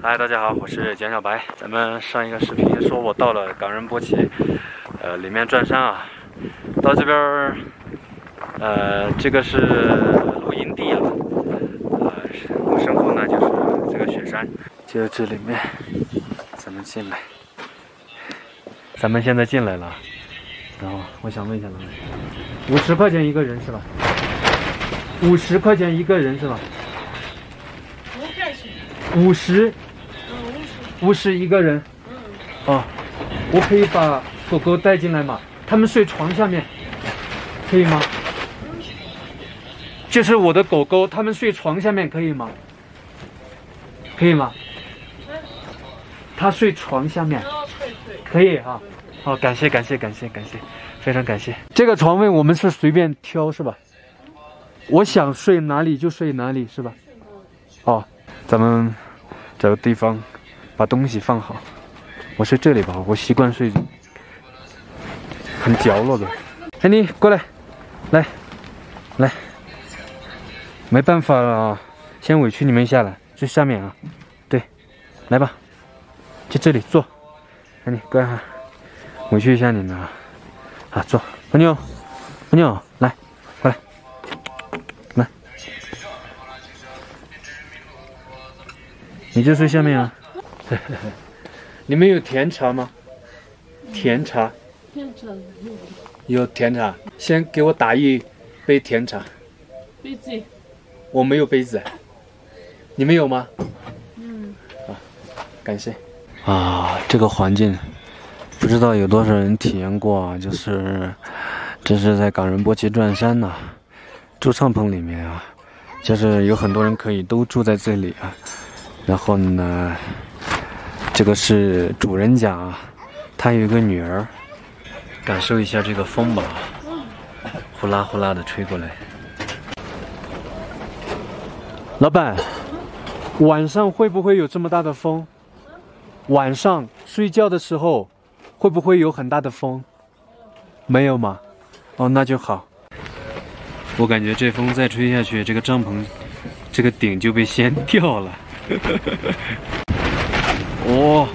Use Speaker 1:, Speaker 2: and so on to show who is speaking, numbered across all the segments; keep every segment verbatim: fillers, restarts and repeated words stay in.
Speaker 1: 嗨，大家好，我是简小白。咱们上一个视频说我到了冈仁波齐，呃，里面转山啊。到这边儿，呃，这个是露营地啊，呃，我身后呢就是这个雪山，就这里面，咱们进来。咱们现在进来了，然后我想问一下老板，五十块钱一个人是吧？五十块钱一个人是吧？五十。五十一个人，嗯，哦，我可以把狗狗带进来吗？他们睡床下面，可以吗？就是我的狗狗，他们睡床下面可以吗？可以吗？他睡床下面，可以哈。好，感谢感谢感谢感谢，非常感谢。这个床位我们是随便挑是吧？我想睡哪里就睡哪里是吧？哦，咱们找个地方。把东西放好，我睡这里吧，我习惯睡很角落的。哎，你过来，来，来，没办法了啊，先委屈你们一下了，最下面啊，对，来吧，就这里坐。哎，你过来哈，委屈一下你们啊，啊，坐，朋友，朋友，来，过来，来，你就睡下面啊。你们有甜茶吗？甜茶，
Speaker 2: 甜茶
Speaker 1: 有甜茶，先给我打一杯甜茶。
Speaker 2: 杯子，
Speaker 1: 我没有杯子，你们有吗？
Speaker 2: 嗯，
Speaker 1: 啊，感谢。啊，这个环境，不知道有多少人体验过啊？就是，这是在冈仁波齐转山呐、啊，住帐篷里面啊，就是有很多人可以都住在这里啊，然后呢。这个是主人家，他有一个女儿，感受一下这个风吧，呼啦呼啦的吹过来。老板，晚上会不会有这么大的风？晚上睡觉的时候会不会有很大的风？没有吗？哦，那就好。我感觉这风再吹下去，这个帐篷这个顶就被掀掉了。哦，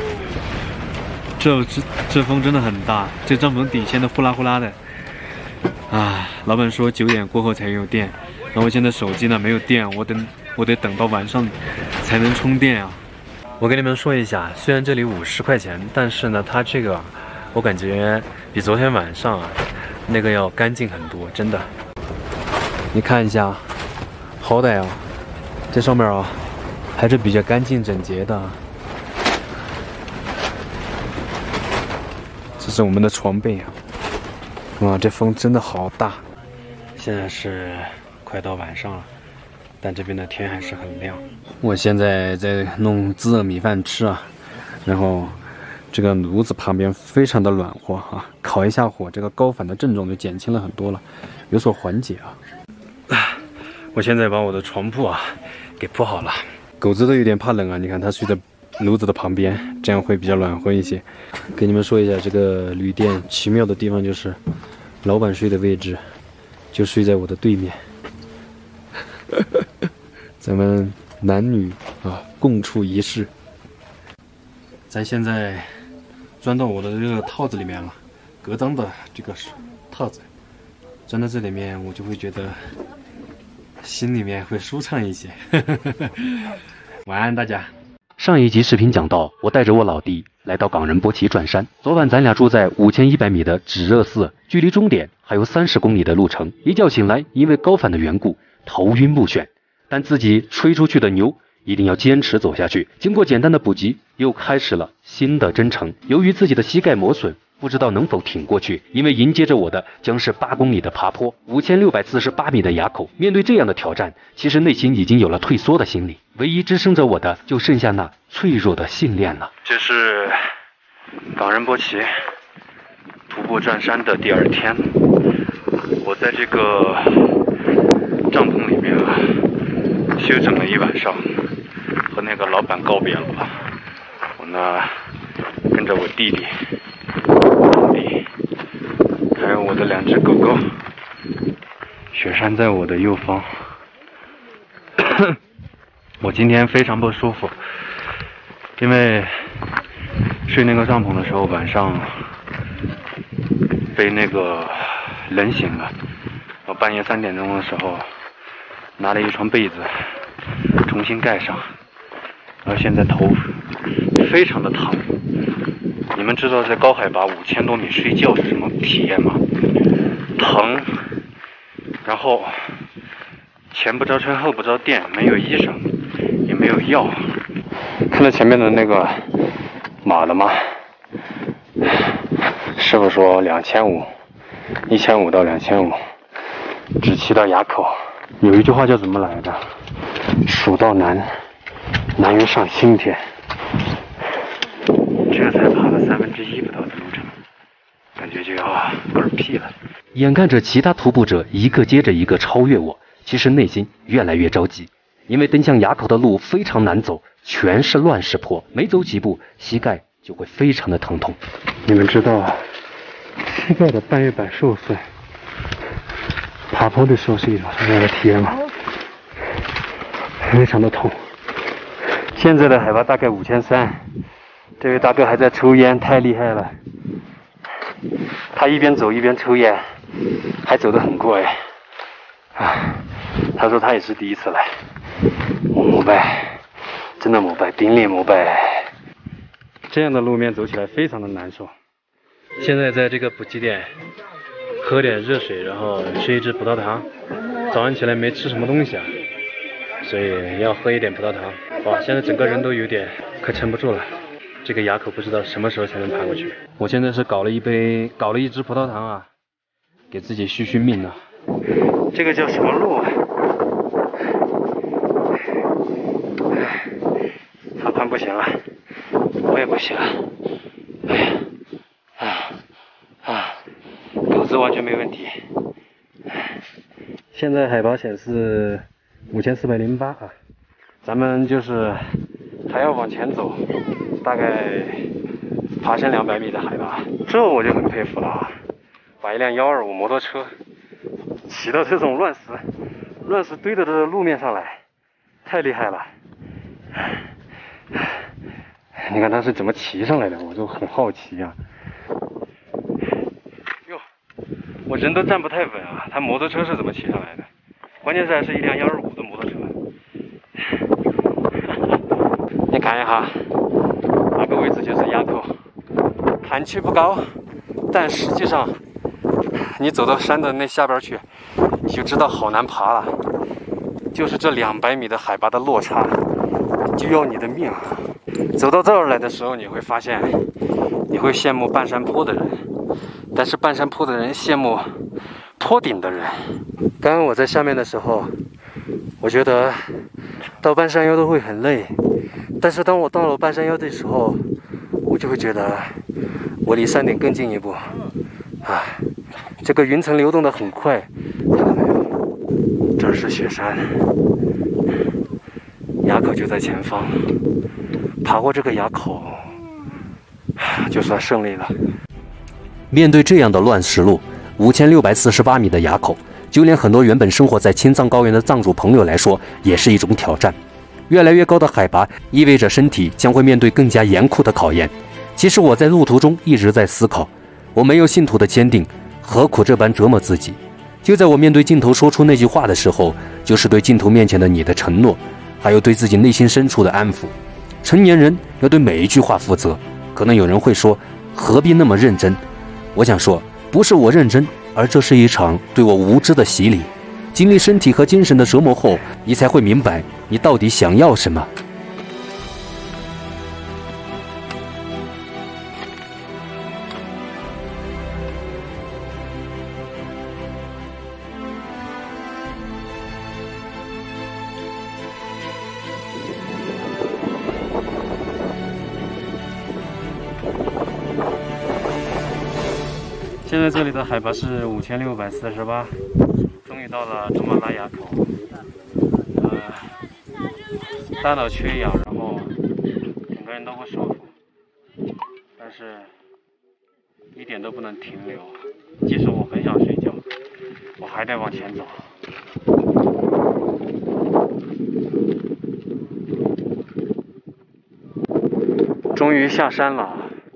Speaker 1: 这这这风真的很大，这帐篷底掀得呼啦呼啦的。啊，老板说九点过后才有电，然后我现在手机呢没有电，我等我得等到晚上才能充电啊。我跟你们说一下，虽然这里五十块钱，但是呢，它这个我感觉比昨天晚上啊那个要干净很多，真的。你看一下，好歹啊，这上面啊还是比较干净整洁的。这是我们的床被啊！哇，这风真的好大。现在是快到晚上了，但这边的天还是很亮。我现在在弄自热米饭吃啊，然后这个炉子旁边非常的暖和啊，烤一下火，这个高反的症状就减轻了很多了，有所缓解啊。我现在把我的床铺啊给铺好了，狗子都有点怕冷啊，你看它睡在炉子的旁边，这样会比较暖和一些。跟你们说一下，这个旅店奇妙的地方就是，老板睡的位置就睡在我的对面。咱们男女啊共处一室。咱现在钻到我的这个套子里面了，格裆的这个套子，钻到这里面，我就会觉得心里面会舒畅一些。晚安，大家。
Speaker 3: 上一集视频讲到，我带着我老弟来到冈仁波齐转山。昨晚咱俩住在五千一百米的止热寺，距离终点还有三十公里的路程。一觉醒来，因为高反的缘故，头晕目眩，但自己吹出去的牛一定要坚持走下去。经过简单的补给，又开始了新的征程。由于自己的膝盖磨损，不知道能否挺过去，因为迎接着我的将是八公里的爬坡，五千六百四十八米的垭口。面对这样的挑战，其实内心已经有了退缩的心理，唯一支撑着我的就剩下那脆弱的信念了。
Speaker 1: 这是冈仁波齐徒步转山的第二天，我在这个帐篷里面啊休整了一晚上，和那个老板告别了。我呢跟着我弟弟、我弟，还有我的两只狗狗。雪山在我的右方。我今天非常不舒服，
Speaker 3: 因为睡那个帐篷的时候，晚上被那个冷醒了。我半夜三点钟的时候，拿了一床被子重新盖上，然后现在头非常的疼。你们知道在高海拔五千多米睡觉是什么体验吗？疼，然后前不着村后不着店，没有医生，也没有药。看到前面的那个马了吗？师傅说两千五，一千五到两千五，只骑到垭口。有一句话叫怎么来的？蜀道难，难于上青天。这才爬了三分之一不到的路程，感觉就要嗝屁了。眼看着其他徒步者一个接着一个超越我，其实内心越来越着急，因为登向垭口的路非常难走，全是乱石坡，每走几步膝盖就会非常的疼痛。你们知道膝盖的半月板受损，爬坡的时候是一种什么样的体验吗？非常的痛。现在的海拔大概五千三，这位大哥还在抽烟，太厉害了。他一边走一边抽烟，还走得很快。啊，他说他也是第一次来。我膜拜，真的膜拜，冰裂膜拜。这样的路面走起来非常的难受。现在在这个补给点喝点热水，然后吃一支葡萄糖。早上起来没吃什么东西啊，所以要喝一点葡萄糖。哇，现在整个人都有点快撑不住了。这个垭口不知道什么时候才能爬过去。我现在是搞了一杯，搞了一支葡萄糖啊，给自己续续命啊。这个叫什么路啊？阿宽不行了，我也不行了。哎呀，啊啊，狗子完全没问题。现在海拔显示五千四百零八啊，咱们就是还要往前走。大概爬升两百米的海拔，这我就很佩服了啊！把一辆幺二五摩托车骑到这种乱石、乱石堆的这路面上来，太厉害了！你看他是怎么骑上来的，我就很好奇啊。哟，我人都站不太稳啊，他摩托车是怎么骑上来的？关键是还是一辆幺二五的摩托车。你看一下。那个位置就是垭口，看去不高，但实际上你走到山的那下边去，你就知道好难爬了。就是这两百米的海拔的落差，就要你的命。走到这儿来的时候，你会发现，你会羡慕半山坡的人，但是半山坡的人羡慕坡顶的人。刚刚我在下面的时候，我觉得到半山腰都会很累。但是当我到了半山腰的时候，我就会觉得我离山顶更近一步。啊，这个云层流动的很快，看到没有？这是雪山，垭口就在前方。爬过这个垭口，就算胜利了。面对这样的乱石路，五千六百四十八米的垭口，就连很多原本生活在青藏高原的藏族朋友来说，也是一种挑战。越来越高的海拔意味着身体将会面对更加严酷的考验。其实我在路途中一直在思考，我没有信徒的坚定，何苦这般折磨自己？就在我面对镜头说出那句话的时候，就是对镜头面前的你的承诺，还有对自己内心深处的安抚。成年人要对每一句话负责。可能有人会说，何必那么认真？我想说，不是我认真，而这是一场对我无知的洗礼。经历身体和精神的折磨后，你才会明白你到底想要什么。现在这里的海拔是五千六百四十八，终于到了珠穆朗玛口。呃，大脑缺氧，然后整个人都不舒服，但是一点都不能停留。即使我很想睡觉，我还得往前走。
Speaker 1: 终于下山了，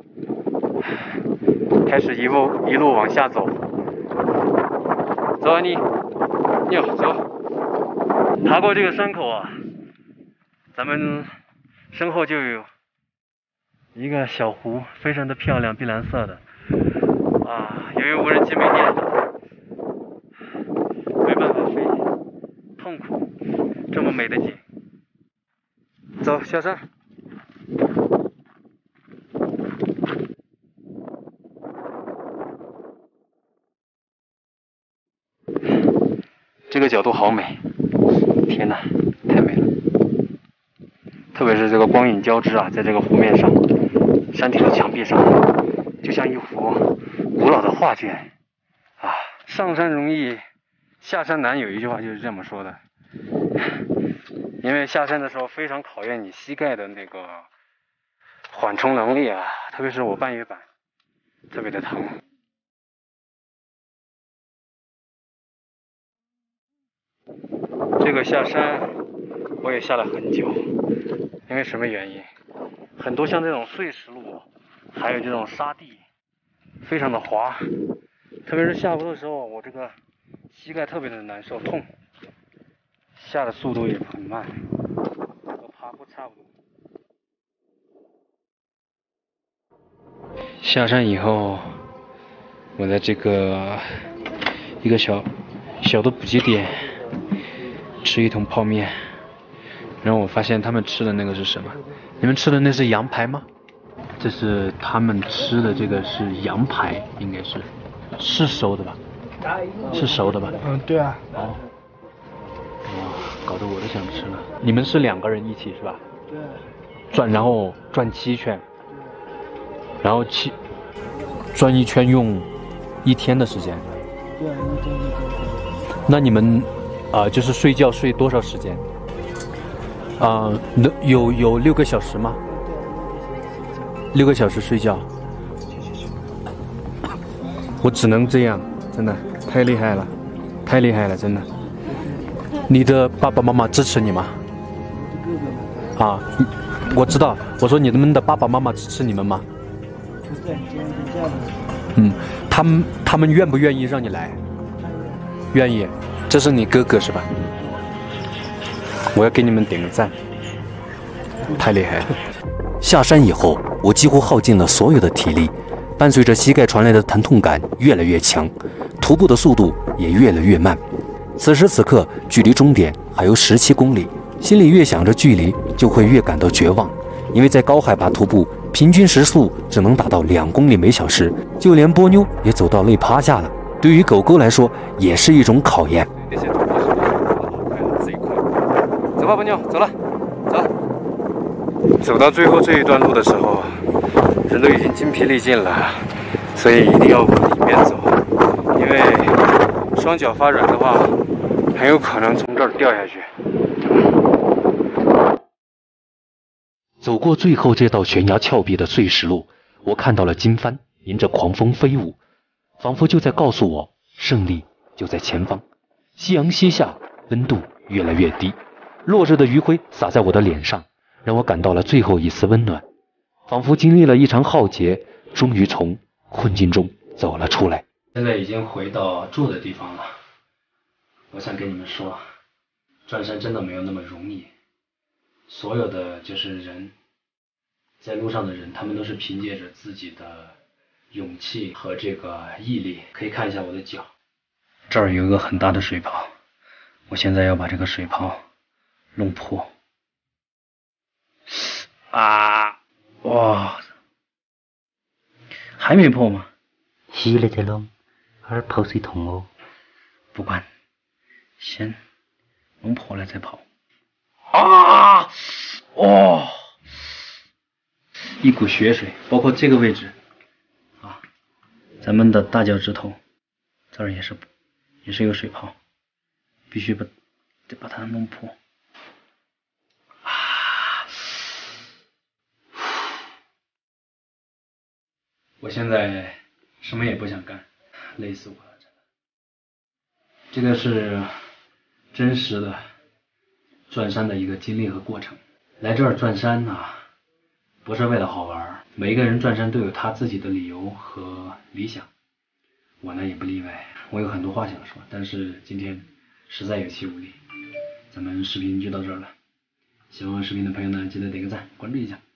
Speaker 1: 开始一路一路往下走。走啊你，哟走。爬过这个山口啊，咱们身后就有一个小湖，非常的漂亮，碧蓝色的。啊，由于无人机没电，没办法飞，痛苦。这么美的景，走下山。这个角度好美，天哪，太美了！特别是这个光影交织啊，在这个湖面上，山体的墙壁上，就像一幅古老的画卷啊。上山容易，下山难，有一句话就是这么说的。因为下山的时候非常考验你膝盖的那个缓冲能力啊，特别是我半月板，特别的疼。这个下山我也下了很久，因为什么原因？很多像这种碎石路，还有这种沙地，非常的滑，特别是下坡的时候，我这个膝盖特别的难受痛，下的速度也很慢，和爬坡差不多。下山以后，我在这个一个小小的补给点吃一桶泡面，然后我发现他们吃的那个是什么？你们吃的那是羊排吗？这是他们吃的，这个是羊排，应该是是熟的吧？是熟的吧？
Speaker 4: 嗯，对啊。
Speaker 1: 哦，哇，搞得我都想吃了。你们是两个人一起是吧？
Speaker 4: 对。
Speaker 1: 转然后转七圈，然后七转一圈用一天的时间。
Speaker 4: 对，一天一天。
Speaker 1: 那你们啊、呃，就是睡觉睡多少时间？啊、呃，有有六个小时吗？六个小时睡觉。我只能这样，真的太厉害了，太厉害了，真的。你的爸爸妈妈支持你吗？啊，我知道。我说你们的爸爸妈妈支持你们吗？
Speaker 4: 不对，这样这样的。
Speaker 1: 嗯，他们他们愿不愿意让你来？愿意。这是你哥哥是吧？我要给你们点个赞，太厉害了！
Speaker 3: 下山以后，我几乎耗尽了所有的体力，伴随着膝盖传来的疼痛感越来越强，徒步的速度也越来越慢。此时此刻，距离终点还有十七公里，心里越想着距离，就会越感到绝望。因为在高海拔徒步，平均时速只能达到两公里每小时，就连波妞也走到累趴下了。对于狗狗来说，也是一种考验。
Speaker 1: 那些徒步是自己困。走吧，波妞，走了，走。走到最后这一段路的时候，人都已经筋疲力尽了，所以一定要往里面走，因为双脚发软的话，很有可能从这儿掉下去。
Speaker 3: 走过最后这道悬崖峭壁的碎石路，我看到了金帆迎着狂风飞舞，仿佛就在告诉我，胜利就在前方。夕阳西下，温度越来越低，落日的余晖洒在我的脸上，让我感到了最后一丝温暖，仿佛经历了一场浩劫，终于从困境中走了出来。
Speaker 1: 现在已经回到住的地方了，我想跟你们说，转山真的没有那么容易。所有的就是人，在路上的人，他们都是凭借着自己的勇气和这个毅力。可以看一下我的脚，这儿有一个很大的水泡，我现在要把这个水泡弄破。啊，哇，还没破吗？
Speaker 5: 稀了才弄，还是跑水桶哦。
Speaker 1: 不管，先弄破了再跑。啊！哦，一股血水，包括这个位置啊，咱们的大脚趾头这儿也是，也是一个水泡，必须把得把它弄破。啊！我现在什么也不想干，累死我了，真的。这个是真实的转山的一个经历和过程。来这儿转山啊，
Speaker 3: 不是为了好玩，每一个人转山都有他自己的理由和理想，我呢也不例外。我有很多话想说，但是今天实在有气无力。咱们视频就到这儿了，喜欢视频的朋友呢，记得点个赞，关注一下。